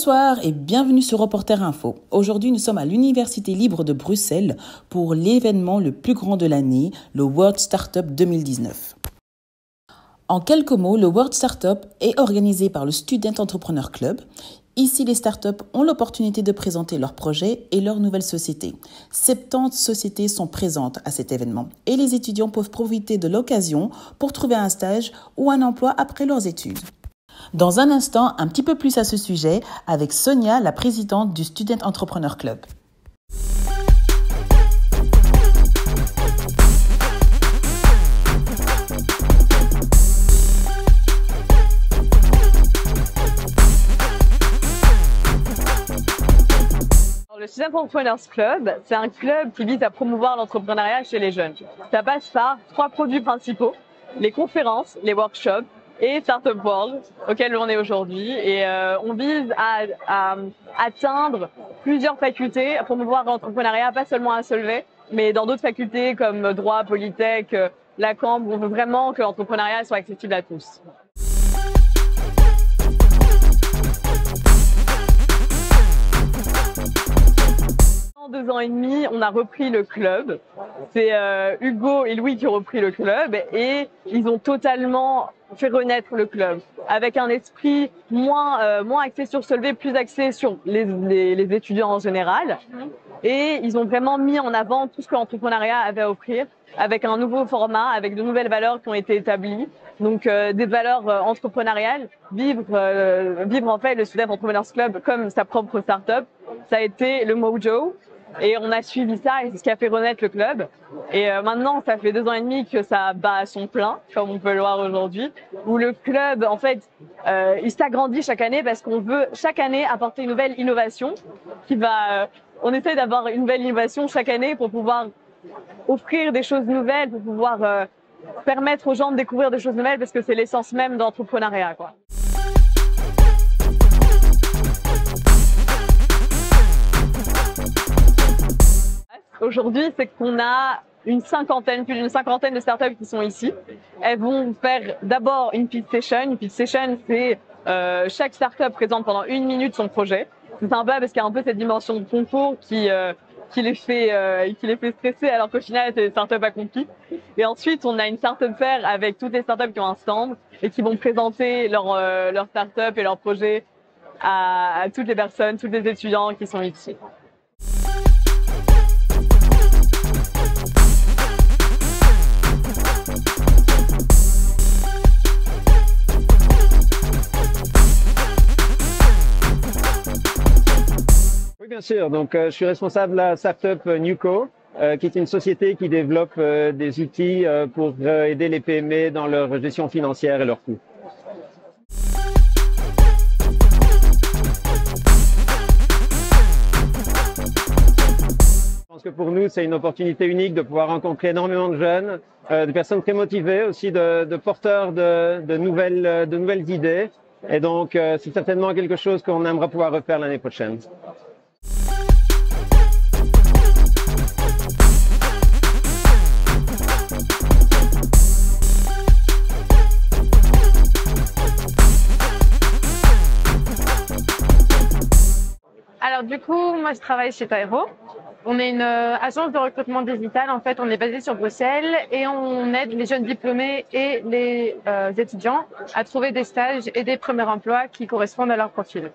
Bonsoir et bienvenue sur Reporter Info. Aujourd'hui, nous sommes à l'Université libre de Bruxelles pour l'événement le plus grand de l'année, le World Startup 2019. En quelques mots, le World Startup est organisé par le Student Entrepreneur Club. Ici, les startups ont l'opportunité de présenter leurs projets et leurs nouvelles sociétés. 70 sociétés sont présentes à cet événement et les étudiants peuvent profiter de l'occasion pour trouver un stage ou un emploi après leurs études. Dans un instant, un petit peu plus à ce sujet avec Sonia, la présidente du Student Entrepreneur Club. Le Student Entrepreneurs Club, c'est un club qui vise à promouvoir l'entrepreneuriat chez les jeunes. Ça passe par 3 produits principaux, les conférences, les workshops et Startup World, auquel on est aujourd'hui. Et on vise à atteindre plusieurs facultés, à promouvoir l'entrepreneuriat, pas seulement à Solvay, mais dans d'autres facultés comme droit, Polytech, la Cambre. On veut vraiment que l'entrepreneuriat soit accessible à tous. En 2 ans et demi, on a repris le club. C'est Hugo et Louis qui ont repris le club et ils ont totalement fait renaître le club avec un esprit moins axé sur Solvay, plus axé sur les étudiants en général. Et ils ont vraiment mis en avant tout ce que l'entrepreneuriat avait à offrir avec un nouveau format, avec de nouvelles valeurs qui ont été établies. Donc des valeurs entrepreneuriales, vivre en fait le Student Entrepreneurs Club comme sa propre start-up. Ça a été le mojo. Et on a suivi ça et c'est ce qui a fait renaître le club. Et maintenant, ça fait 2 ans et demi que ça bat à son plein, comme on peut le voir aujourd'hui, où le club, en fait, il s'agrandit chaque année parce qu'on veut chaque année apporter une nouvelle innovation on essaie d'avoir une nouvelle innovation chaque année pour pouvoir offrir des choses nouvelles, pour pouvoir permettre aux gens de découvrir des choses nouvelles parce que c'est l'essence même de l'entrepreneuriat, quoi. Aujourd'hui, c'est qu'on a plus d'une cinquantaine de startups qui sont ici. Elles vont faire d'abord une pitch session. Une pitch session, c'est chaque startup présente pendant 1 minute son projet. C'est sympa parce qu'il y a un peu cette dimension de concours qui les fait stresser alors qu'au final, c'est des startups accomplies. Et ensuite, on a une startup fair avec toutes les startups qui ont un stand et qui vont présenter leur startup et leur projet à toutes les personnes, tous les étudiants qui sont ici. Oui, bien sûr. Donc, je suis responsable de la startup Newco, qui est une société qui développe des outils pour aider les PME dans leur gestion financière et leurs coûts. Je pense que pour nous, c'est une opportunité unique de pouvoir rencontrer énormément de jeunes, de personnes très motivées, aussi de porteurs de nouvelles idées. Et donc, c'est certainement quelque chose qu'on aimerait pouvoir refaire l'année prochaine. Alors du coup, moi je travaille chez Taero. On est une agence de recrutement digital. En fait, on est basé sur Bruxelles et on aide les jeunes diplômés et les étudiants à trouver des stages et des premiers emplois qui correspondent à leur profil.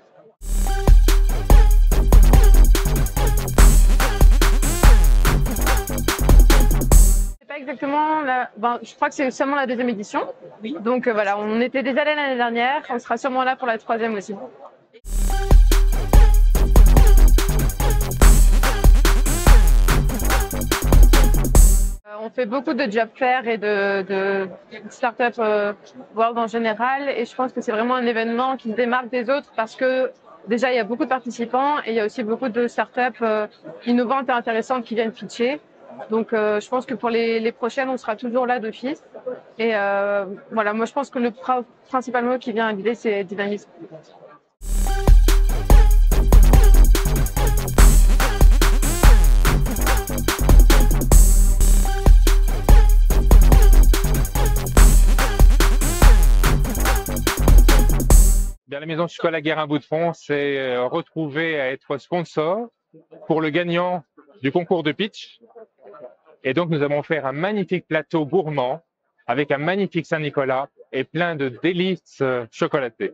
C'est pas exactement je crois que c'est seulement la 2e édition. Oui. Donc voilà, on était déjà là l'année dernière. On sera sûrement là pour la 3e aussi. On fait beaucoup de job fairs et de startup world en général et je pense que c'est vraiment un événement qui se démarque des autres parce que déjà il y a beaucoup de participants et il y a aussi beaucoup de startups innovantes et intéressantes qui viennent pitcher. Donc je pense que pour les prochaines on sera toujours là d'office et voilà, moi je pense que le principal mot qui vient à l'idée c'est dynamisme. Bien, la maison Chocolat Guérin-Boutron s'est retrouvée à être sponsor pour le gagnant du concours de pitch. Et donc, nous avons fait un magnifique plateau gourmand avec un magnifique Saint-Nicolas et plein de délices chocolatées.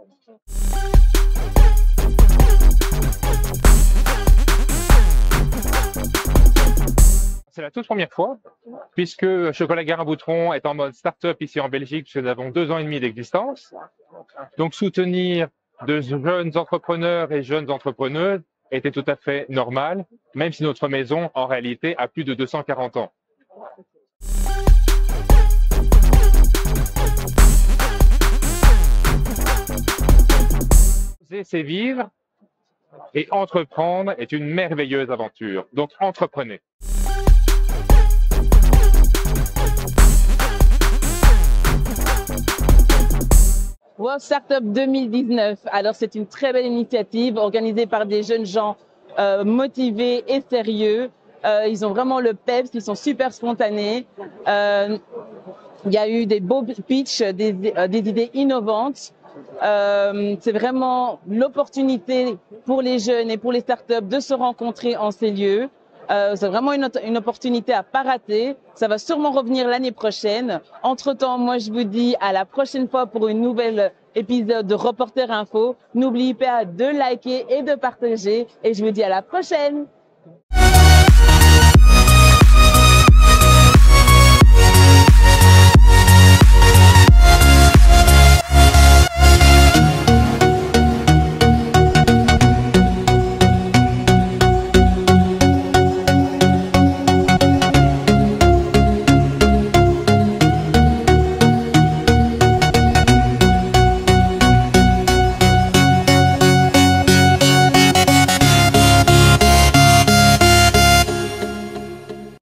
C'est la toute première fois, puisque Chocolat Guérin-Boutron est en mode start-up ici en Belgique, puisque nous avons 2 ans et demi d'existence. Donc, soutenir de jeunes entrepreneurs et jeunes entrepreneuses était tout à fait normal, même si notre maison, en réalité, a plus de 240 ans. Oser, c'est vivre, et entreprendre est une merveilleuse aventure. Donc, entreprenez. World Startup 2019. Alors, c'est une très belle initiative organisée par des jeunes gens motivés et sérieux. Ils ont vraiment le peps, ils sont super spontanés. Il y a eu des beaux pitchs, des idées innovantes. C'est vraiment l'opportunité pour les jeunes et pour les startups de se rencontrer en ces lieux. C'est vraiment une opportunité à pas rater. Ça va sûrement revenir l'année prochaine. Entre-temps, moi, je vous dis à la prochaine fois pour une nouvelle épisode de Reporter Info. N'oubliez pas de liker et de partager. Et je vous dis à la prochaine.